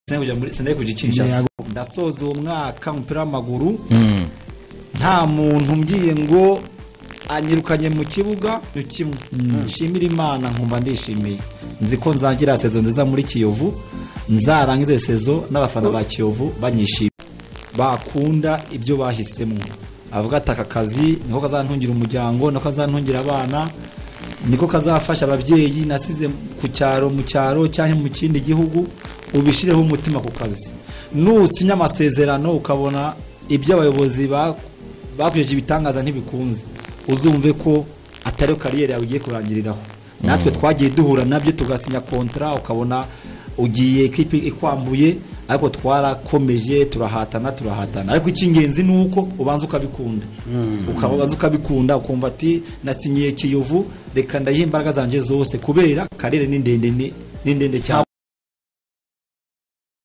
sinaye kujicisha ndasoza uwo mwaka umupira w'amaguru nta muntu mbyiye ngo anyirukanye mu kibuga kimwe nshimira Imana nkumva ndishimiye nzi ko nzagira sezo nziza muri Kiyovu nzarangize sezo n'abafana ba Kiyovu banyishimiye bakunda ibyo bahisemo avuga ataka kazi niko kazantungira umuryango nako kazantungira abana niko kazafasha ababyeyi nasize ku cyaro mu cyaro cyangwa mu kindi gihugu ubishireho umutima ku kazi nusinya amasezerano ukabona ibyo abayobozi bakujeje ibitangaza ntibikunze uzumve ko atari kariyeri yawe ugiye kurangiriraho natwe twagiye duhura nabyo tugasinya kontra ukabona ugiye equipe ikwambuye ariko twarakomeje turahatana ariko icyingenzi nuko ubanza ukabikunda ukabaza ukabikunda ukumva ati nasinyiye Kiyovu reka ndayihe imbaraga zanje zose kubera karere ni ndende cyane